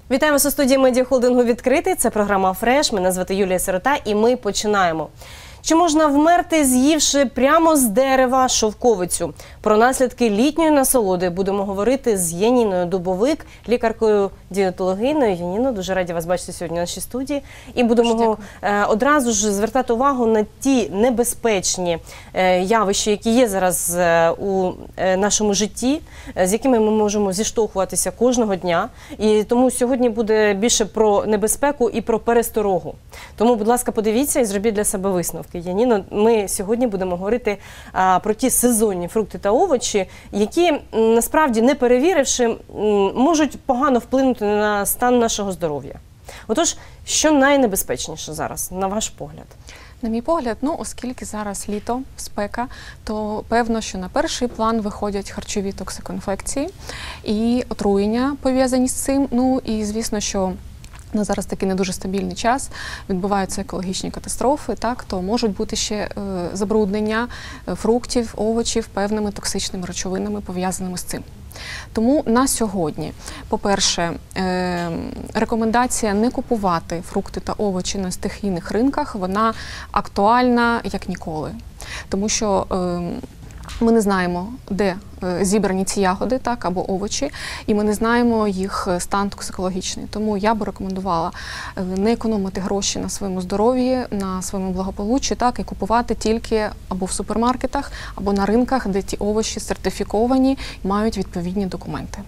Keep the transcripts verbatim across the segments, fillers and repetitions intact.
Вітаємо вас у студії медіахолдингу «Відкритий». Це програма «Фреш». Мене звати Юлія Сирота і ми починаємо. Чи можна вмерти, з'ївши прямо з дерева шовковицю? Про наслідки літньої насолоди будемо говорити з Яніною Дубовик, лікаркою-дієтологиною. Яніно, дуже раді вас бачити сьогодні в нашій студії. І будемо е, одразу ж звертати увагу на ті небезпечні е, явища, які є зараз е, у е, нашому житті, е, з якими ми можемо зіштовхуватися кожного дня. І тому сьогодні буде більше про небезпеку і про пересторогу. Тому, будь ласка, подивіться і зробіть для себе висновки. Яніно, ми сьогодні будемо говорити а, про ті сезонні фрукти та овочі, які, насправді, не перевіривши, можуть погано вплинути на стан нашого здоров'я. Отож, що найнебезпечніше зараз, на ваш погляд? На мій погляд, ну, оскільки зараз літо, спека, то певно, що на перший план виходять харчові токсикоінфекції і отруєння пов'язані з цим. Ну, і, звісно, що на зараз такий не дуже стабільний час, відбуваються екологічні катастрофи, так, то можуть бути ще е, забруднення фруктів, овочів певними токсичними речовинами, пов'язаними з цим. Тому на сьогодні, по-перше, е, рекомендація не купувати фрукти та овочі на стихійних ринках, вона актуальна як ніколи. Тому що е, ми не знаємо, де зібрані ці ягоди, так, або овочі, і ми не знаємо їх стан токсикологічний. Тому я б рекомендувала не економити гроші на своєму здоров'ї, на своєму благополуччі, так, і купувати тільки або в супермаркетах, або на ринках, де ті овочі сертифіковані, мають відповідні документи.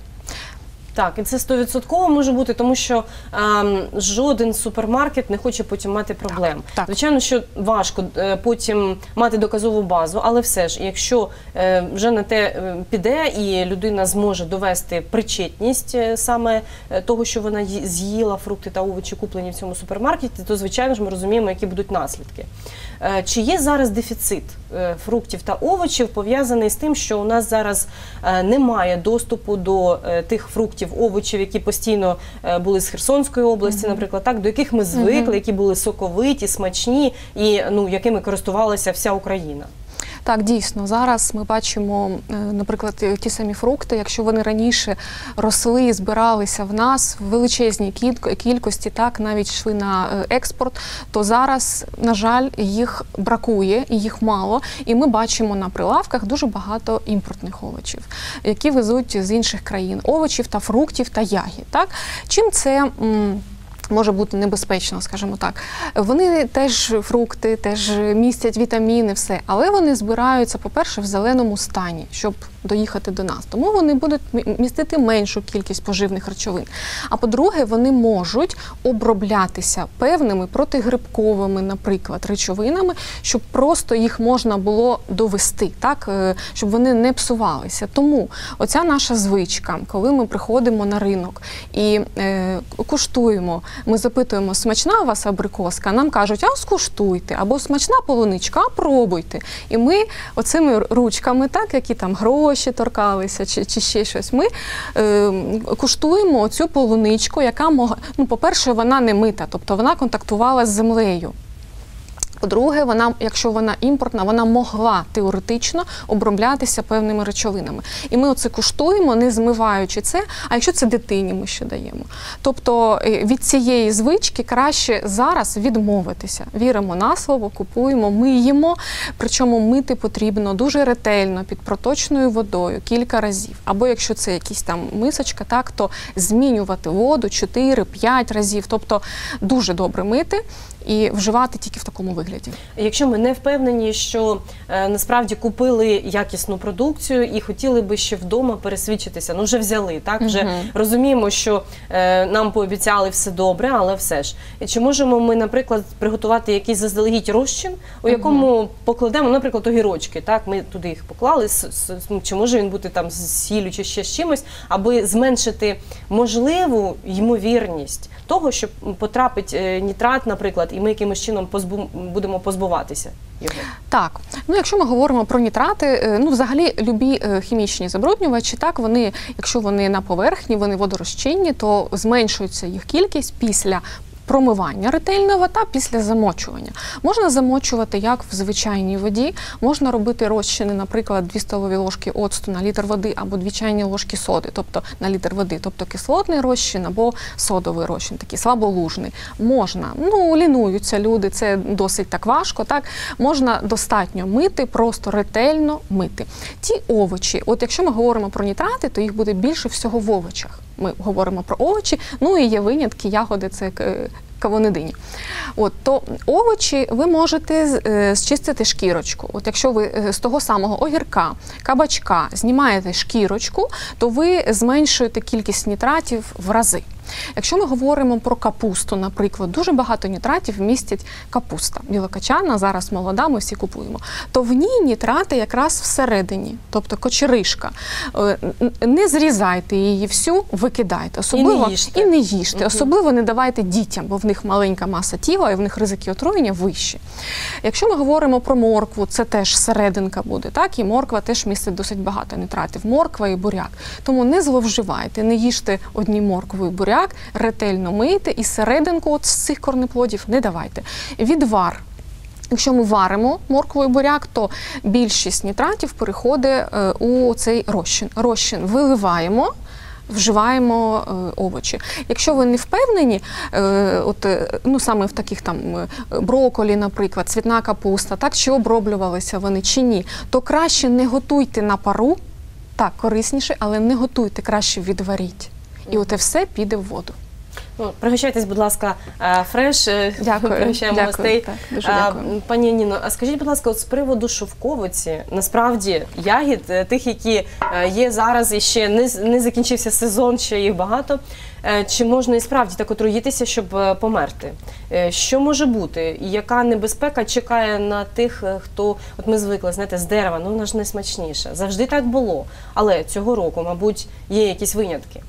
Так, і це стовідсотково може бути, тому що ем, жоден супермаркет не хоче потім мати проблем. Так, так. Звичайно, що важко е, потім мати доказову базу, але все ж, якщо е, вже на те е, піде і людина зможе довести причетність е, саме е, того, що вона з'їла фрукти та овочі, куплені в цьому супермаркеті, то, звичайно ж, ми розуміємо, які будуть наслідки. Е, чи є зараз дефіцит е, фруктів та овочів, пов'язаний з тим, що у нас зараз е, немає доступу до е, тих фруктів, овочів, які постійно е, були з Херсонської області, uh-huh. наприклад, так, до яких ми звикли, uh-huh. які були соковиті, смачні і, ну, якими користувалася вся Україна? Так, дійсно, зараз ми бачимо, наприклад, ті самі фрукти, якщо вони раніше росли, збиралися в нас в величезній кількості, так, навіть йшли на експорт, то зараз, на жаль, їх бракує, і їх мало, і ми бачимо на прилавках дуже багато імпортних овочів, які везуть з інших країн, овочів та фруктів та ягід, так. Чим це м може бути небезпечно, скажімо так. Вони теж фрукти, теж містять вітаміни, все, але вони збираються, по-перше, в зеленому стані, щоб доїхати до нас. Тому вони будуть містити меншу кількість поживних речовин. А по-друге, вони можуть оброблятися певними протигрибковими, наприклад, речовинами, щоб просто їх можна було довести, так, щоб вони не псувалися. Тому оця наша звичка, коли ми приходимо на ринок і е, куштуємо, ми запитуємо, смачна у вас абрикоска, нам кажуть, а скуштуйте, або смачна полуничка, а пробуйте. І ми оцими ручками, так, які там гроші торкалися, чи, чи ще щось, ми е, куштуємо оцю полуничку, яка могла, ну, по-перше, вона не мита, тобто вона контактувала з землею. По-друге, вона, якщо вона імпортна, вона могла теоретично оброблятися певними речовинами. І ми оце куштуємо, не змиваючи це, а якщо це дитині ми ще даємо. Тобто від цієї звички краще зараз відмовитися. Віримо на слово, купуємо, миємо, причому мити потрібно дуже ретельно, під проточною водою, кілька разів. Або якщо це якісь там мисочка, так, то змінювати воду чотири-п'ять разів, тобто дуже добре мити і вживати тільки в такому вигляді. Якщо ми не впевнені, що е, насправді купили якісну продукцію і хотіли би ще вдома пересвідчитися, ну вже взяли, так, вже uh-huh. розуміємо, що е, нам пообіцяли все добре, але все ж. Чи можемо ми, наприклад, приготувати якийсь заздалегідь розчин, у якому uh-huh. покладемо, наприклад, огірочки, так, ми туди їх поклали, с, с, чи може він бути там з сіллю чи ще з чимось, аби зменшити можливу ймовірність того, що потрапить е, нітрат, наприклад, і ми якимось чином позбу... будемо позбуватися його. Так. Ну, якщо ми говоримо про нітрати, ну, взагалі, любі хімічні забруднювачі, так, вони, якщо вони на поверхні, вони водорозчинні, то зменшується їх кількість після промивання ретельного та після замочування. Можна замочувати як в звичайній воді, можна робити розчини, наприклад, дві столові ложки оцту на літр води або дві чайні ложки соди, тобто на літр води, тобто кислотний розчин або содовий розчин, такий слаболужний. Можна, ну, лінуються люди, це досить так важко, так? Можна достатньо мити, просто ретельно мити. Ті овочі, от якщо ми говоримо про нітрати, то їх буде більше всього в овочах. Ми говоримо про овочі, ну і є винятки, ягоди, це кавуни, дині. От, то овочі ви можете е, зчистити шкірочку. От якщо ви з того самого огірка, кабачка знімаєте шкірочку, то ви зменшуєте кількість нітратів в рази. Якщо ми говоримо про капусту, наприклад, дуже багато нітратів містять капуста. Білокачана, зараз молода, ми всі купуємо. То в ній нітрати якраз всередині, тобто кочеришка. Не зрізайте її всю, викидайте. Особливо, і не їжте. І не їжте. Угу. Особливо не давайте дітям, бо в них маленька маса тіла і в них ризики отруєння вищі. Якщо ми говоримо про моркву, це теж серединка буде, так? І морква теж містить досить багато нітратів. Морква і буряк. Тому не зловживайте, не їжте одні моркву і буряк, ретельно мийте і серединку от з цих корнеплодів не давайте. Відвар. Якщо ми варимо моркву і буряк, то більшість нітратів переходить у цей розчин. Розчин виливаємо, вживаємо е, овочі. Якщо ви не впевнені, е, от, ну саме в таких там брокколі, наприклад, цвітна капуста, так, чи оброблювалися вони, чи ні, то краще не готуйте на пару, так, корисніше, але не готуйте, краще відваріть. І оте все піде в воду. Ну, пригощайтесь, будь ласка, фреш. Дякую. Пригощаємо дякую, гостей. Так, дуже дякую. Пані Ніно, а скажіть, будь ласка, от з приводу шовковиці, насправді, ягід, тих, які є зараз і ще не, не закінчився сезон, ще їх багато, чи можна і справді так отруїтися, щоб померти? Що може бути? І яка небезпека чекає на тих, хто, от ми звикли, знаєте, з дерева, ну вона ж найсмачніша. Завжди так було. Але цього року, мабуть, є якісь винятки.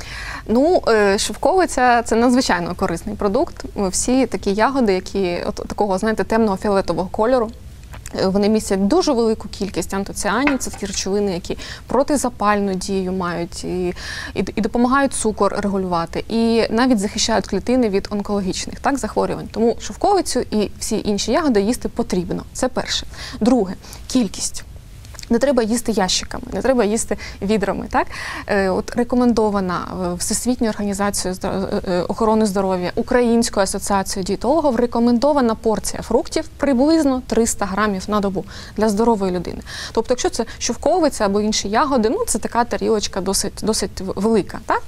Ну, шовковиця – це надзвичайно корисний продукт. Всі такі ягоди, які от такого, знаєте, темного фіолетового кольору, вони містять дуже велику кількість антоціанів, це такі речовини, які протизапальну дію мають і, і, і допомагають цукор регулювати, і навіть захищають клітини від онкологічних так, захворювань. Тому шовковицю і всі інші ягоди їсти потрібно. Це перше. Друге – кількість. Не треба їсти ящиками, не треба їсти відрами. Так? От рекомендована Всесвітньою організацією охорони здоров'я, Українською асоціацією дієтологів, рекомендована порція фруктів приблизно триста грамів на добу для здорової людини. Тобто, якщо це шовковиця або інші ягоди, ну це така тарілочка досить, досить велика. Так?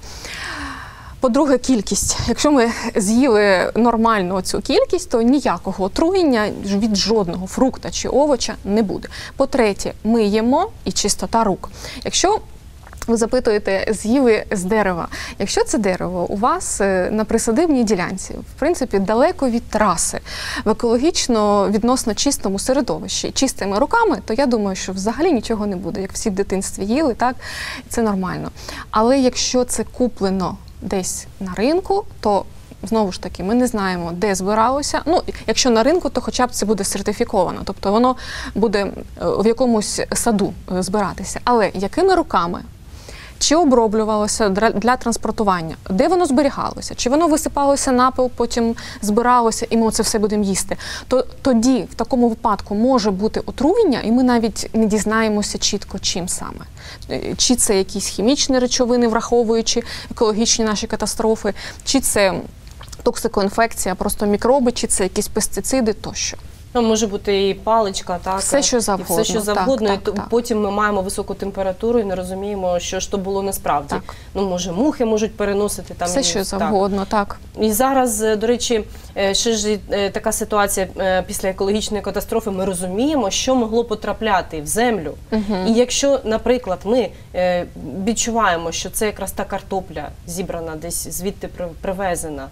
По-друге, кількість. Якщо ми з'їли нормальну цю кількість, то ніякого отруєння від жодного фрукта чи овоча не буде. По-третє, миємо і чистота рук. Якщо ви запитуєте, з'їли з дерева. Якщо це дерево у вас на присадибній ділянці, в принципі, далеко від траси, в екологічно відносно чистому середовищі, чистими руками, то я думаю, що взагалі нічого не буде. Як всі в дитинстві їли, так, це нормально. Але якщо це куплено десь на ринку, то знову ж таки, ми не знаємо, де збиралося. Ну, якщо на ринку, то хоча б це буде сертифіковано. Тобто воно буде в якомусь саду збиратися. Але якими руками? Чи оброблювалося для транспортування? Де воно зберігалося? Чи воно висипалося на пил, потім збиралося, і ми це все будемо їсти? То тоді, в такому випадку, може бути отруєння, і ми навіть не дізнаємося чітко, чим саме. Чи це якісь хімічні речовини, враховуючи екологічні наші катастрофи, чи це токсикоінфекція, просто мікроби, чи це якісь пестициди тощо. Ну, може бути і паличка, так, все, що завгодно. І все, що завгодно. Так, і так, так. Потім ми маємо високу температуру і не розуміємо, що ж то було насправді. Так. Ну, може, мухи можуть переносити там. Все, і, що так. завгодно, так. І зараз, до речі, ще ж така ситуація після екологічної катастрофи, ми розуміємо, що могло потрапляти в землю. Угу. І якщо, наприклад, ми відчуваємо, що це якраз та картопля зібрана, десь звідти привезена,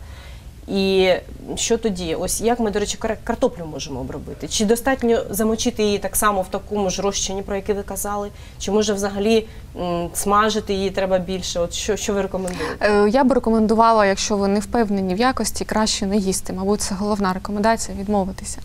і що тоді? Ось як ми, до речі, картоплю можемо обробити? Чи достатньо замочити її так само в такому ж розчині, про який ви казали? Чи може взагалі м, смажити її треба більше? От що, що ви рекомендуєте? Я б рекомендувала, якщо ви не впевнені в якості, краще не їсти. Мабуть, це головна рекомендація – відмовитися.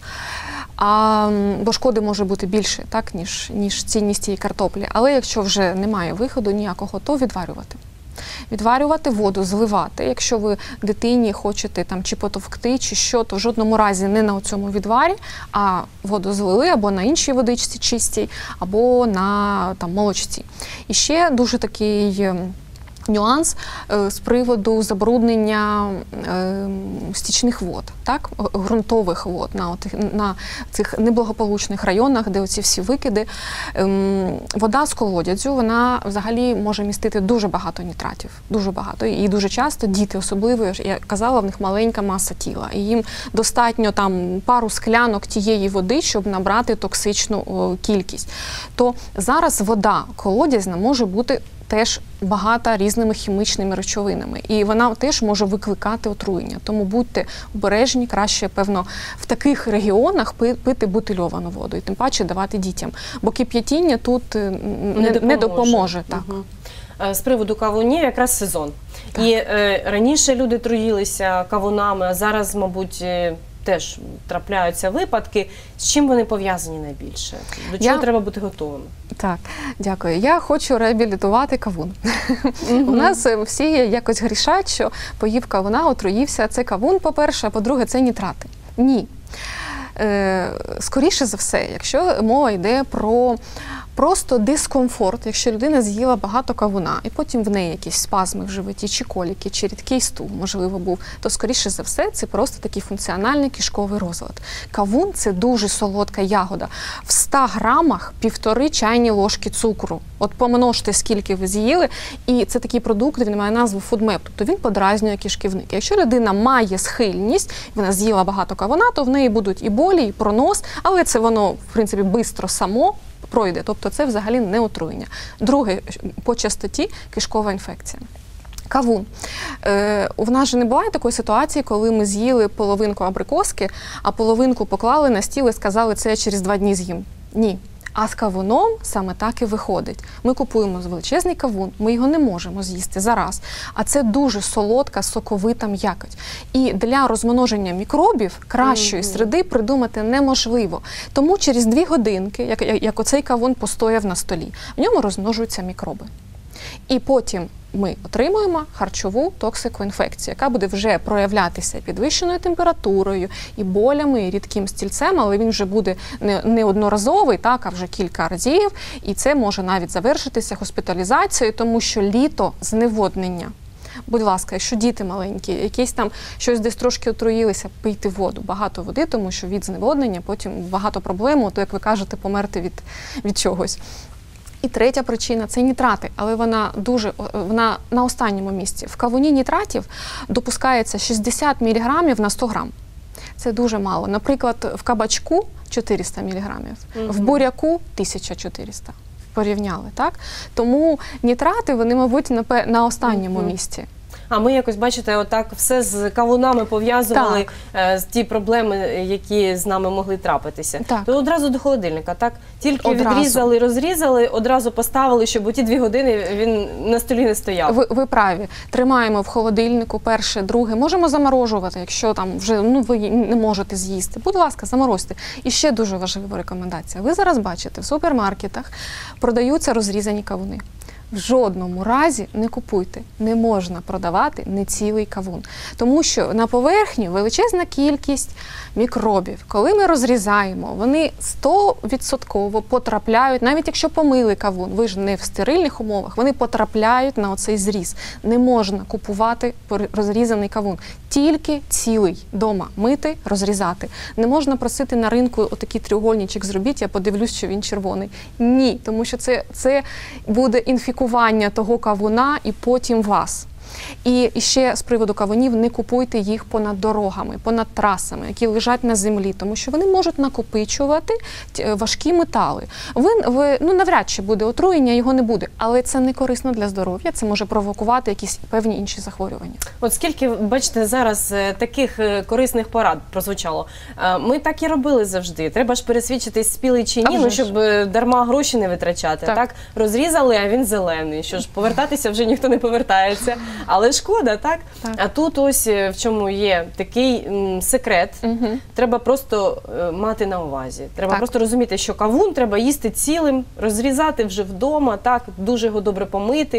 А, бо шкоди може бути більше, так, ніж, ніж цінність цієї картоплі. Але якщо вже немає виходу ніякого, то відварювати. Відварювати воду, зливати. Якщо ви дитині хочете там чи потовкти, чи що, то в жодному разі не на цьому відварі, а воду злили або на іншій водичці чистій, або на там, молочці. І ще дуже такий нюанс е, з приводу забруднення е, стічних вод, так, ґрунтових вод на, отих, на цих неблагополучних районах, де оці всі викиди. Ем, вода з колодязю, вона взагалі може містити дуже багато нітратів, дуже багато. І дуже часто діти, особливо, я казала, в них маленька маса тіла, і їм достатньо там пару склянок тієї води, щоб набрати токсичну о, кількість. То зараз вода колодязна може бути теж багата різними хімічними речовинами. І вона теж може викликати отруєння. Тому будьте обережні, краще, певно, в таких регіонах пити бутильовану воду. І тим паче давати дітям. Бо кип'ятіння тут не, не допоможе. Не допоможе так. Угу. З приводу кавунів якраз сезон. Так. І е, раніше люди труїлися кавунами, а зараз, мабуть, теж трапляються випадки. З чим вони пов'язані найбільше? До чого Я... треба бути готовими? Так, дякую. Я хочу реабілітувати кавун. Mm-hmm. У нас всі якось грішать, що поїв кавуна, отруївся. Це кавун, по-перше, а по-друге, це нітрати. Ні. Е, скоріше за все, якщо мова йде про просто дискомфорт, якщо людина з'їла багато кавуна, і потім в неї якісь спазми в животі, чи коліки, чи рідкий стул, можливо, був, то, скоріше за все, це просто такий функціональний кишковий розлад. Кавун – це дуже солодка ягода. В ста грамах півтори чайні ложки цукру. От помножте, скільки ви з'їли, і це такий продукт, він має назву FODMAP, тобто він подразнює кишківник. Якщо людина має схильність, вона з'їла багато кавуна, то в неї будуть і болі, і пронос, але це воно, в принципі, швидко само пройде, тобто це взагалі не отруєння. Друге, по частоті кишкова інфекція. Кавун. Е, у нас же не буває такої ситуації, коли ми з'їли половинку абрикоски, а половинку поклали на стіл і сказали, це я через два дні з'їм. Ні. А з кавуном саме так і виходить. Ми купуємо величезний кавун, ми його не можемо з'їсти зараз. А це дуже солодка, соковита м'якоть. І для розмноження мікробів кращої mm-hmm. середи придумати неможливо. Тому через дві годинки, як, як оцей кавун постояв на столі, в ньому розмножуються мікроби. І потім ми отримуємо харчову токсикоінфекцію, яка буде вже проявлятися підвищеною температурою і болями, і рідким стільцем, але він вже буде не, не одноразовий, так, а вже кілька разів, і це може навіть завершитися госпіталізацією, тому що літо – зневоднення. Будь ласка, якщо діти маленькі, якісь там щось десь трошки отруїлися, пийте воду, багато води, тому що від зневоднення потім багато проблем, то, як ви кажете, померти від, від чогось. І третя причина – це нітрати, але вона дуже, вона на останньому місці. В кавуні нітратів допускається шістдесят міліграмів на сто грам. Це дуже мало. Наприклад, в кабачку чотириста міліграмів, mm-hmm. в буряку тисяча чотириста. Порівняли, так? Тому нітрати, вони, мабуть, на, на останньому mm-hmm. місці. А ми якось, бачите, отак все з кавунами пов'язували, з ті проблеми, які з нами могли трапитися. Так. То одразу до холодильника, так? Тільки одразу. Відрізали, розрізали, одразу поставили, щоб у ті дві години він на столі не стояв. Ви, ви праві. Тримаємо в холодильнику перше, друге. Можемо заморожувати, якщо там вже ну, ви не можете з'їсти. Будь ласка, заморозьте. І ще дуже важлива рекомендація. Ви зараз бачите, в супермаркетах продаються розрізані кавуни. В жодному разі не купуйте, не можна продавати нецілий кавун. Тому що на поверхні величезна кількість мікробів. Коли ми розрізаємо, вони сто відсотків потрапляють, навіть якщо помили кавун, ви ж не в стерильних умовах, вони потрапляють на оцей зріз. Не можна купувати розрізаний кавун. Тільки цілий дома мити, розрізати. Не можна просити на ринку отакий треугольничок зробіть, я подивлюсь, що він червоний. Ні, тому що це, це буде інфікування того кавуна і потім вас. І ще з приводу кавунів, не купуйте їх понад дорогами, понад трасами, які лежать на землі, тому що вони можуть накопичувати важкі метали. Ви, ви, ну, навряд чи буде отруєння, його не буде, але це не корисно для здоров'я, це може провокувати якісь певні інші захворювання. От скільки, бачите, зараз таких корисних порад прозвучало. Ми так і робили завжди. Треба ж пересвідчитись, спілий чи ні, ну, щоб дарма гроші не витрачати. Так. Так? Розрізали, а він зелений. Що ж, повертатися вже ніхто не повертається. Але шкода, так? Так? А тут ось в чому є такий м, секрет. Угу. Треба просто е, мати на увазі. Треба так. просто розуміти, що кавун треба їсти цілим, розрізати вже вдома, так, дуже його добре помити.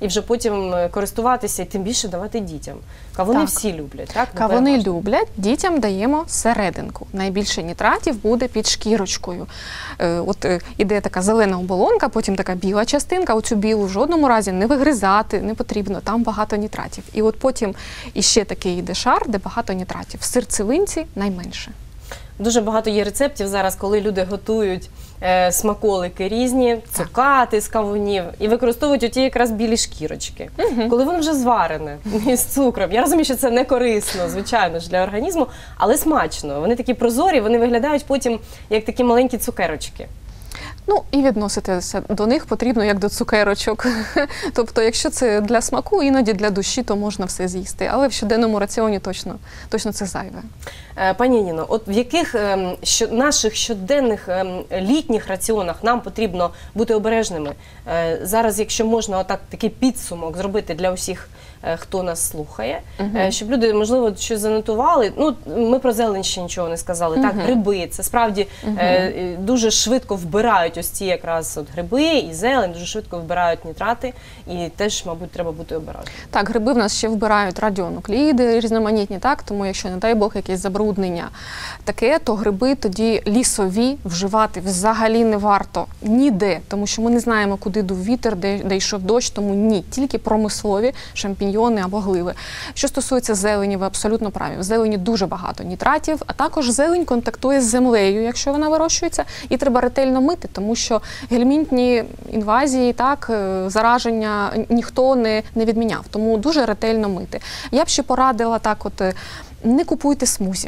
і вже потім користуватися, і тим більше давати дітям. Кавуни Так. всі люблять, так? Ну, Кавуни переважно. люблять, дітям даємо серединку. Найбільше нітратів буде під шкірочкою. Е, от е, іде така зелена оболонка, потім така біла частинка. Оцю білу в жодному разі не вигризати не потрібно, там багато нітратів. І от потім іще такий йде шар, де багато нітратів. В серцевинці найменше. Дуже багато є рецептів зараз, коли люди готують е, смаколики різні, цукати з кавунів, і використовують оті якраз білі шкірочки. Угу. Коли воно вже зварене із цукром. Я розумію, що це не корисно, звичайно ж, для організму, але смачно. Вони такі прозорі, вони виглядають потім як такі маленькі цукерочки. Ну, і відноситися до них потрібно як до цукерочок. Тобто, якщо це для смаку, іноді для душі, то можна все з'їсти. Але в щоденному раціоні точно, точно це зайве. Е, Пані Ніно, от в яких ем, що, наших щоденних ем, літніх раціонах нам потрібно бути обережними? Е, зараз, якщо можна отак такий підсумок зробити для усіх, е, хто нас слухає, Мгм. е, щоб люди, можливо, щось занотували. Ну, ми про зелень ще нічого не сказали. Так, Мгм. гриби, це справді Мгм. е, дуже швидко вбирають ось ці якраз от гриби і зелень, дуже швидко вбирають нітрати, і теж, мабуть, треба бути обережним. Так, гриби в нас ще вбирають радіонукліди різноманітні, так, тому якщо, не дай Бог, якесь забруднення таке, то гриби тоді лісові вживати взагалі не варто ніде, тому що ми не знаємо, куди дув вітер, де, де йшов дощ, тому ні, тільки промислові шампіньйони або гливи. Що стосується зелені, ви абсолютно праві. В зелені дуже багато нітратів, а також зелень контактує з землею, якщо вона вирощується, і треба ретельно мити, тому що гельмінтні інвазії, так, е, зараження ніхто не, не відміняв, тому дуже ретельно мити. Я б ще порадила так, от, е, не купуйте смузі.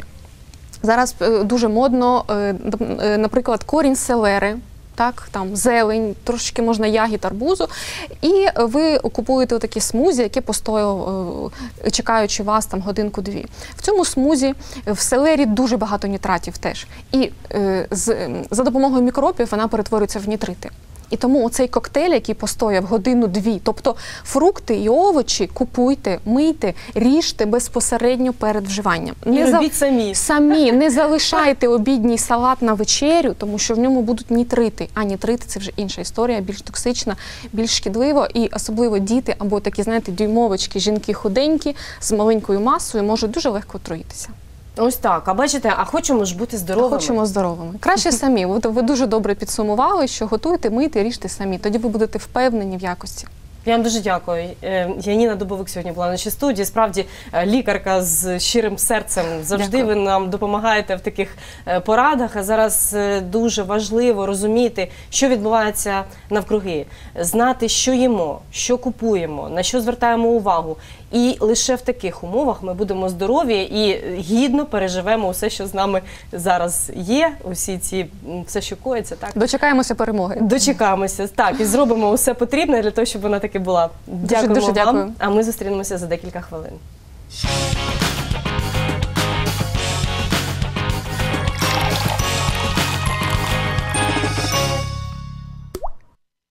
Зараз е, дуже модно, е, е, наприклад, корінь селери, так, там зелень, трошки можна ягід арбузу, і ви купуєте такі смузі, які постояли, е, чекаючи вас там годинку-дві. В цьому смузі в селері дуже багато нітратів теж. І е, з, за допомогою мікробів вона перетворюється в нітрити. І тому оцей коктейль, який постояв годину-дві, тобто фрукти і овочі купуйте, мийте, ріжте безпосередньо перед вживанням. І Не робіть самі. Самі, не залишайте обідній салат на вечерю, тому що в ньому будуть нітрити. А нітрити – це вже інша історія, більш токсична, більш шкідливо. І особливо діти або такі, знаєте, дюймовочки, жінки худенькі, з маленькою масою можуть дуже легко отруїтися. Ось так. А бачите, а хочемо ж бути здоровими. Хочемо здоровими. Краще самі. Ви, ви дуже добре підсумували, що готуйте, мийте, ріжте самі. Тоді ви будете впевнені в якості. Я вам дуже дякую. Е, Яніна Дубовик сьогодні була на нашій студії. Справді, е, лікарка з щирим серцем. Завжди Дякую. ви нам допомагаєте в таких е, порадах. А зараз е, дуже важливо розуміти, що відбувається навкруги. Знати, що їмо, що купуємо, на що звертаємо увагу. І лише в таких умовах ми будемо здорові і гідно переживемо все, що з нами зараз є, усі ці, м, все, що коїться. Так? Дочекаємося перемоги. Дочекаємося, так, і зробимо усе потрібне для того, щоб вона таки була. Дякуємо дуже вам, дякую. а ми зустрінемося за декілька хвилин.